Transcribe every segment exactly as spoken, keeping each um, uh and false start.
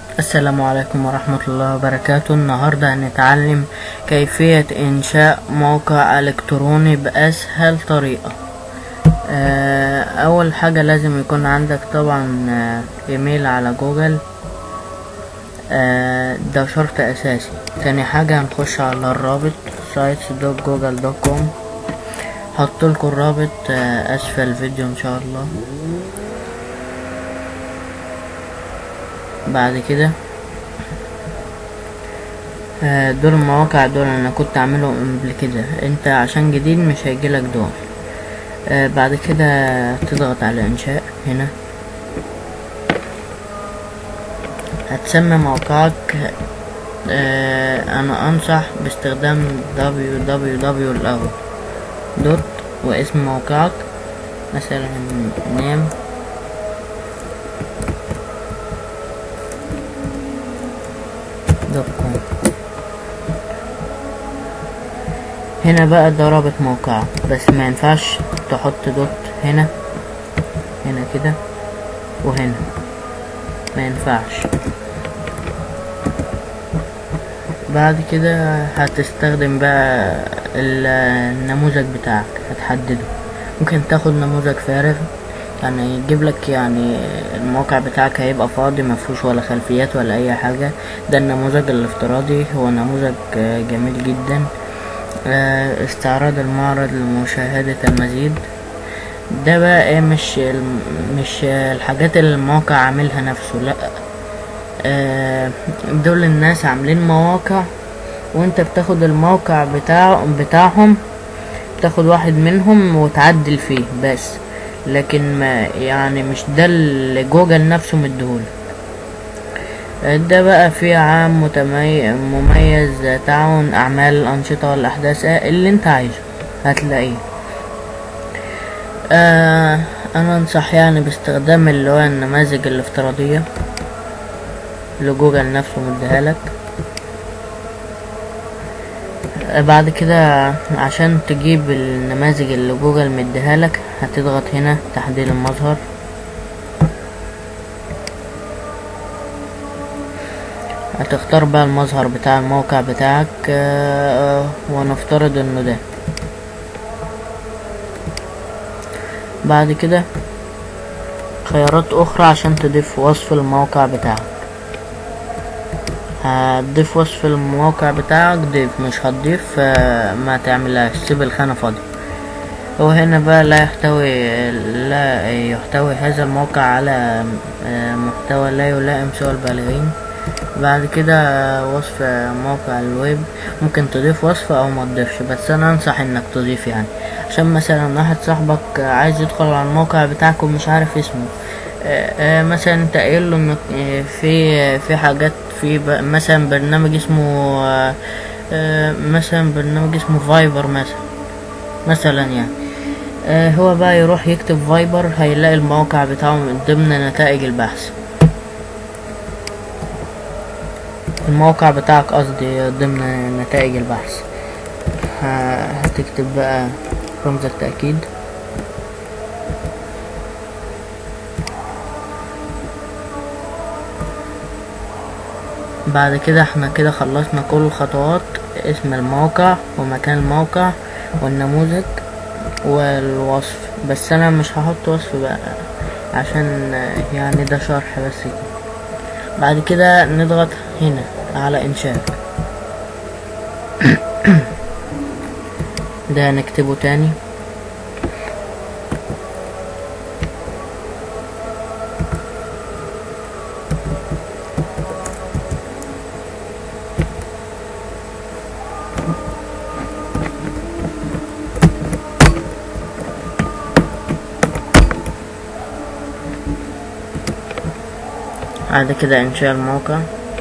السلام عليكم ورحمة الله وبركاته. النهاردة هنتعلم كيفية إنشاء موقع إلكتروني بأسهل طريقة. آه، أول حاجة لازم يكون عندك طبعا آه، إيميل على جوجل. آه، ده شرط أساسي. تاني حاجة هنخش على الرابط سايتس دوت جوجل دوت كوم. هحطلكوا الرابط آه، أسفل الفيديو إن شاء الله. بعد كده دول المواقع دول انا كنت اعملهم قبل كده، انت عشان جديد مش هيجيلك دول. آه بعد كده تضغط على انشاء. هنا هتسمي موقعك. آه انا انصح باستخدام دبليو دبليو دبليو الاول دوت واسم موقعك مثلا نيم دوت كوم. هنا بقى ده رابط موقعك، بس ما ينفعش تحط دوت هنا هنا كده وهنا، ما ينفعش. بعد كده هتستخدم بقى النموذج بتاعك، هتحدده. ممكن تاخد نموذج فارغ يعني يجيب لك، يعني الموقع بتاعك هيبقى فاضي مفهوش ولا خلفيات ولا اي حاجة. ده النموذج الافتراضي، هو نموذج جميل جدا. استعراض المعرض لمشاهدة المزيد. ده بقى ايه، مش مش الحاجات اللي الموقع عاملها نفسه، لا، دول الناس عاملين مواقع وانت بتاخد الموقع بتاع بتاعهم، بتاخد واحد منهم وتعدل فيه بس، لكن ما يعني مش ده اللي جوجل نفسه مديهولك. ده بقى فيه عام متميز مميز تعاون اعمال الانشطة والاحداث اللي انت عايزه هتلاقيه. آه انا انصح يعني باستخدام اللي هو النماذج الافتراضية اللي جوجل نفسه مديها لك. بعد كده عشان تجيب النماذج اللي جوجل مديها لك هتضغط هنا تحديد المظهر. هتختار بقى المظهر بتاع الموقع بتاعك، آه ونفترض انه ده. بعد كده خيارات اخرى عشان تضيف وصف الموقع بتاعك. هتضيف وصف الموقع بتاعك ضيف، مش هتضيف آه ما تعملهاش، سيب الخانة فاضية. وهنا بقى لا يحتوي لا يحتوي هذا الموقع على آه محتوى لا يلائم سوى البالغين. بعد كده وصف موقع الويب، ممكن تضيف وصف او ما تضيفش، بس انا انصح انك تضيف، يعني عشان مثلا واحد صاحبك عايز يدخل على الموقع بتاعك ومش عارف اسمه. آآ آآ مثلا انت قايل له انك في في حاجات في مثلا برنامج اسمه مثلا برنامج اسمه فايبر مثلا مثلا يعني هو بقى يروح يكتب فايبر هيلاقي الموقع بتاعه من ضمن نتائج البحث. الموقع بتاعك قصدي ضمن نتائج البحث. هتكتب بقى رمز التأكيد. بعد كده احنا كده خلصنا كل الخطوات، اسم الموقع ومكان الموقع والنموذج والوصف، بس انا مش هحط وصف بقى عشان يعني ده شرح بس كده. بعد كده نضغط هنا على انشاء. ده نكتبه تاني. بعد كده انشاء الموقع.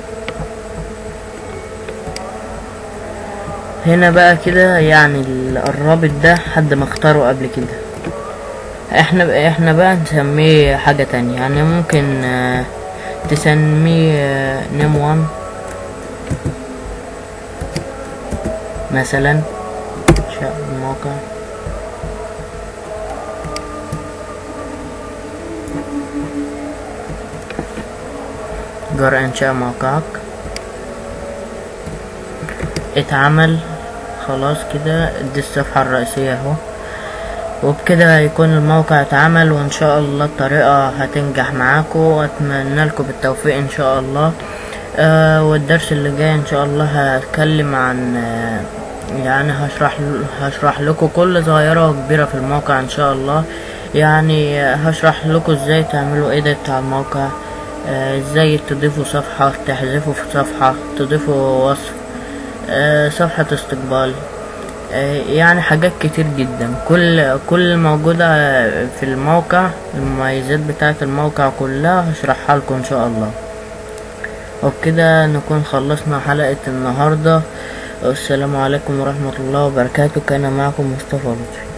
هنا بقى كده يعني الرابط ده حد ما اختاره قبل كده، احنا بقى احنا بقى نسميه حاجة تانية، يعني ممكن اه تسميه اه نيم وان مثلا. انشاء الموقع. جرى انشاء موقعك، اتعمل خلاص كده. دي الصفحة الرئيسية اهو، وبكده هيكون الموقع اتعمل، وان شاء الله الطريقة هتنجح معاكم، واتمنى لكم بالتوفيق ان شاء الله. آه والدرس اللي جاي ان شاء الله هتكلم عن آه يعني هشرح هشرح لكم كل صغيرة وكبيرة في الموقع ان شاء الله. يعني آه هشرح لكم ازاي تعملوا ايديت على الموقع، آه ازاي تضيفوا صفحة، تحذفوا في صفحة، تضيفوا وصف، آه صفحة استقبال، يعني حاجات كتير جدا. كل كل موجودة في الموقع، المميزات بتاعة الموقع كلها هشرحها لكم ان شاء الله. وبكده نكون خلصنا حلقة النهاردة. والسلام عليكم ورحمة الله وبركاته. كان معكم مصطفى لطفي.